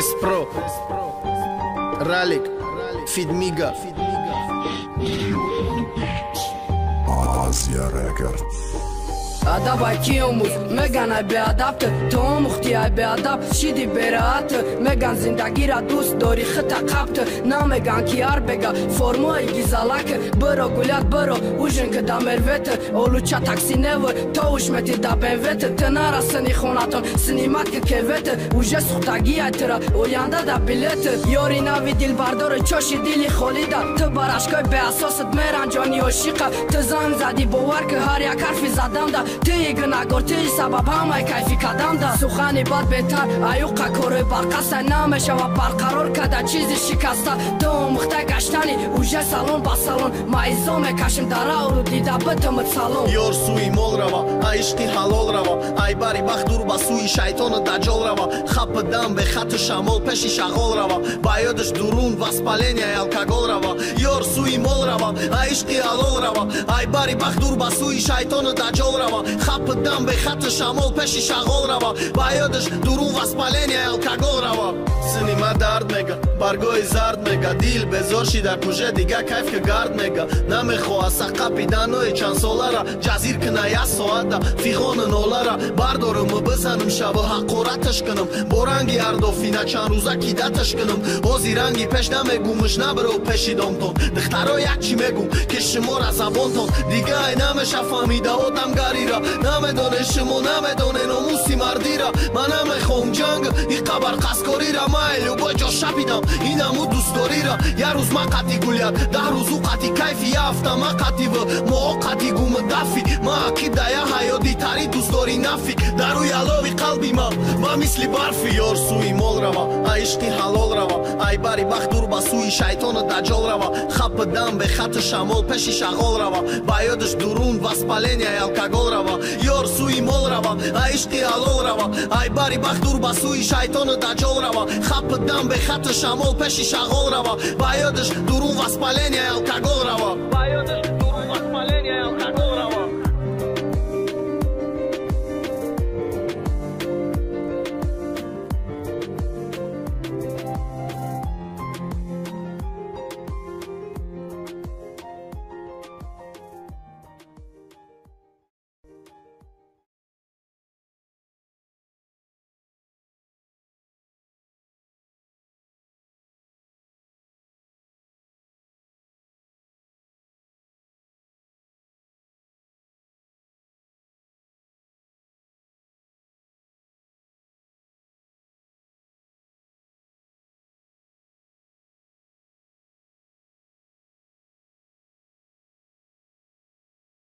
Неспро, Ралик, Фидмига, Азия Рекорд. Adaba kiyomuz megan abi adapte tom uxti abi adab shidi berat megan zindagira dost dori khata qabt na megan ki arbega formo igizalak bro gulat bro ujin ke damervet olucha taksinev to ushmeti da benvet tenara sni khonaton snimat ke kevet uje suxtagi atra oyanda da bilet yorina vidil bardor choshi dili kholida to barashkoy be asosat meran joni oshiqa tzan zadi bovar ke har yak harfi zadam da Ты гна горти сабаба май кайфи кадам да сухани бад бетар аюқа кори барқаса намешава барқарор када чизи шикаста то мухта гаштани уже салон ба салон майзо мекашим дарауру дида битмит салон Ёр суи мол рава ай ишқи ҳалол рава ай бари бахтур ба суи шайтону даҷол рава хапдам бе хату шамол пеши шағол рава ба ёдаш дурун васпаления алкогол рава Ёр суи мол рава ай ишқи ҳалол рава ай бари бахтур ба суи шайтону даҷол рава хапдам бе хату шамол пеши шағол рава ба ёдаш дурун васпаления алкогол рава Синима дард мега баргои зард мега дил безор шида куже дига кайф ке гард мега намехоҳа сақапиданои чандсолара ҷазир кина як соата фиғони нолара бардорум бизанам шабу ҳақораташ кунам бо ранги ардофина чанд рӯза кидаташ кунам ҳозир ранги пеш намегумш набро пеши домтон духтаро як чӣ мегум ки шумора забонтон дига ай намеша фаҳмида одамгарира намедоне шумо намедоне номуси мардира ман намехоҳам ҷанг иқабар қаскорира май любой ҷо шабидам инаму дӯстдорира як рӯз ма қати гулят даҳ рӯзу қати кайфи як ҳафта ма қати в моҳо қати гум дафи ма акида я ҳаёдитари дӯстдори нафи дар рӯи алови қалби ма ма мисли барфи ёр суи мол рава ай ишқи ҳалол рава ай бари бахтур ба суи шайтону даҷол рава хапдам бе хату шамол пеши шағол рава ба ёдаш дурун васпаления алкогол рава ёр суи мол рава ай ишқи ҳалол рава ай бари бахтур ба суи шайтону даҷол рава хапдам бе хату шамол пеши шағол рава ба ёдаш дурун васпаления алкогол рава ба ёдаш дурун васпаления алкогол